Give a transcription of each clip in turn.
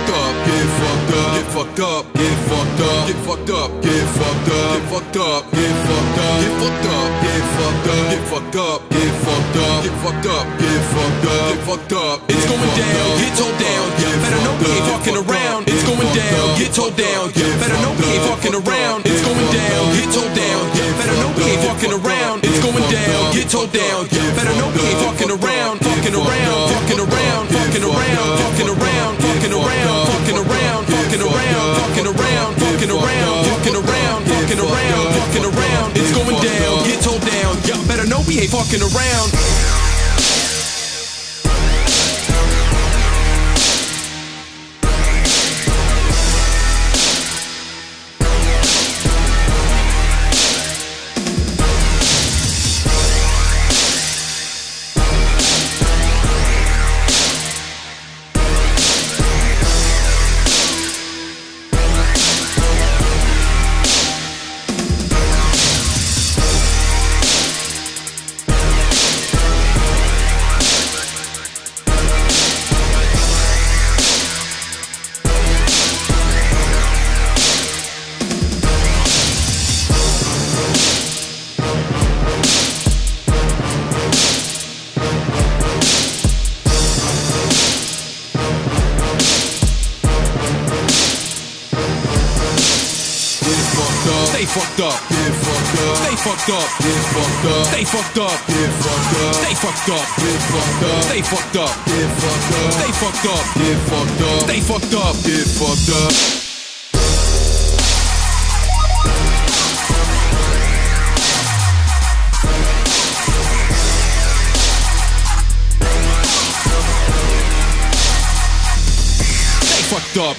fucked up, get fucked up, get fucked up, get fucked up, get fucked up, get fucked up, get fucked up, get fucked up, get fucked up, get fucked up, get fucked up, get fucked up, get fucked up, get fucked up, get fucked up. It's going down, get told down. Better know we ain't fucking around. It's going down, get told down. Better know we ain't fucking around. It's going down, get told down. Better know we ain't fucking around. It's going down, get told down. Better know we ain't fucking around, fucking around, fucking around, fucking around, fucking around, fucking around, fucking around, fucking around, fucking around, fucking around, fucking around, fucking around, fucking around. It's going down, get told down. Y'all better know we ain't fucking around. Stay fucked up, get fucked up, stay fucked up, get fucked up, stay fucked up, get fucked up, stay fucked up, get fucked up, stay fucked up, get fucked up, stay fucked up, get fucked up, stay fucked up, get fucked up. Fucked up.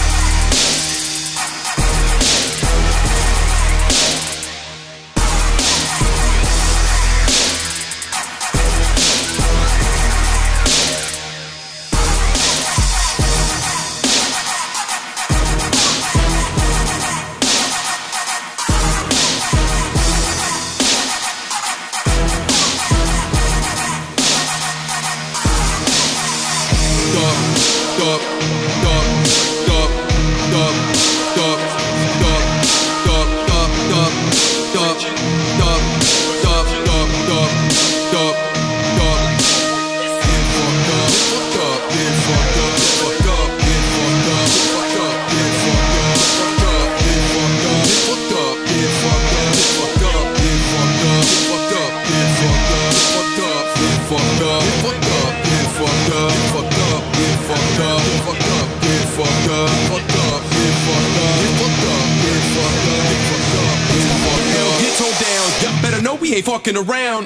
Better know we ain't fucking around.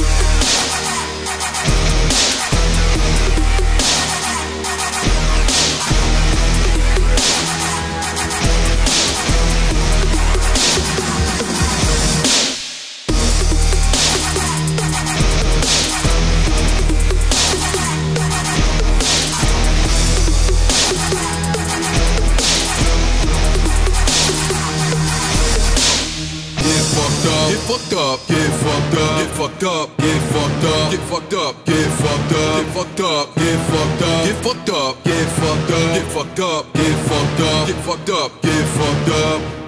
Get fucked up, get fucked up, get fucked up, get fucked up, get fucked up, get fucked up, get fucked up, get fucked up, get fucked up, get fucked up, get fucked up, get fucked up, get fucked up, get fucked up.